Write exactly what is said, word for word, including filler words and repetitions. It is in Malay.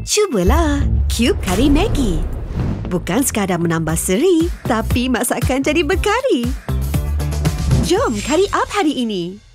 Cubalah Cube Kari Maggi. Bukan sekadar menambah seri, tapi masakan jadi berkari. Jom kari up hari ini.